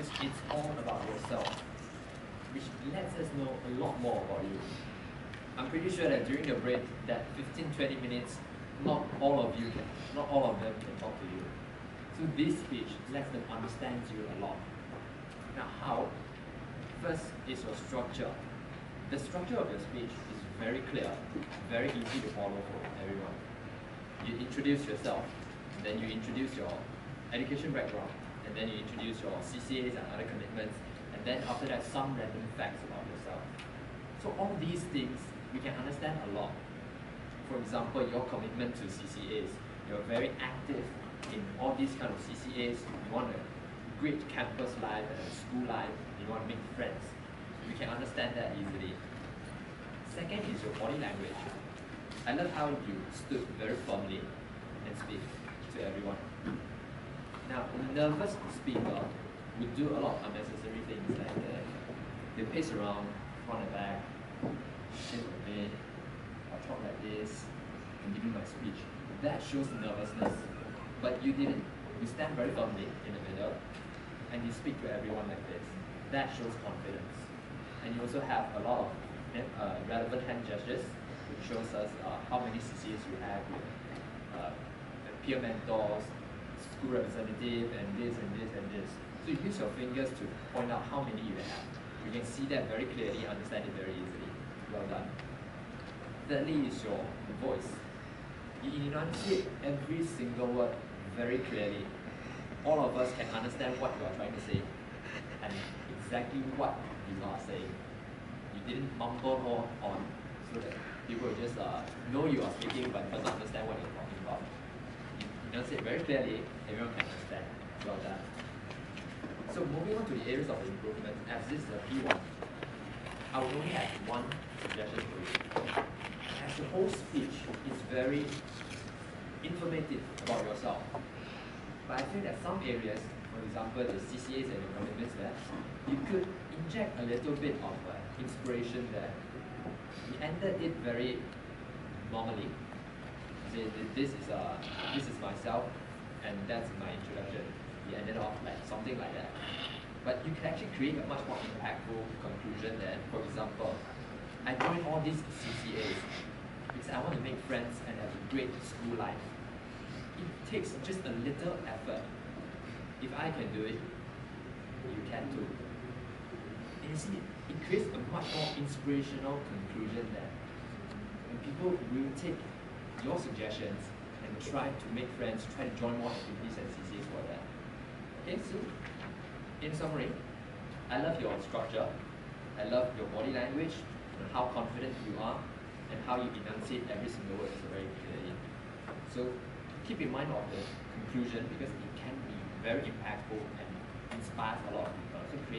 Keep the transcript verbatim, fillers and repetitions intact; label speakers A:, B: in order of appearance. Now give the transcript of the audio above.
A: because it's all about yourself, which lets us know a lot more about you. I'm pretty sure that during the break, that fifteen to twenty minutes, not all of you can, not all of them can talk to you. So this speech lets them understand you a lot. Now how? First is your structure. The structure of your speech is very clear, very easy to follow for everyone. You introduce yourself, then you introduce your education background, and then you introduce your C C As and other commitments, and then after that some random facts about yourself. So all these things we can understand a lot. For example, your commitment to C C As. You're very active in all these kind of C C As. You want a great campus life and a school life. You want to make friends. We can understand that easily. Second is your body language. I love how you stood very firmly and speak to everyone. Now, a nervous speaker would do a lot of unnecessary things like uh, they pace around, front and back, shift a bit, or talk like this, and give you my speech. That shows nervousness. But you didn't. You stand very firmly in the middle, and you speak to everyone like this. That shows confidence. And you also have a lot of uh, relevant hand gestures, which shows us uh, how many C C As you have with uh, peer mentors, school representative, and this and this and this. So you use your fingers to point out how many you have. You can see that very clearly, understand it very easily. Well done. Thirdly is your voice. You enunciate every single word very clearly. All of us can understand what you are trying to say and exactly what you are saying. You didn't mumble all on so that people will just uh, know you are speaking but does not understand what you're talking about. You enunciate very clearly, everyone can understand. Well done. So moving on to the areas of improvement, as this is a P one, I will only have one suggestion for you. As the whole speech is very informative about yourself, but I feel that some areas, for example the C C As and the commitments there, you could inject a little bit of uh, inspiration there. We ended it very normally. Say this is uh, this is myself, and that's my introduction. We ended off like something like that. But you can actually create a much more impactful conclusion than, for example, I joined all these C C As because I want to make friends and have a great school life. It takes just a little effort. If I can do it, you can too. And you see, it creates a much more inspirational conclusion there. And people will take your suggestions and try to make friends, try to join more activities and C C As for that. Okay, so in summary, I love your structure, I love your body language, and how confident you are, and how you enunciate every single word so very clearly. So keep in mind of the conclusion because it can be very impactful and inspires a lot of people. So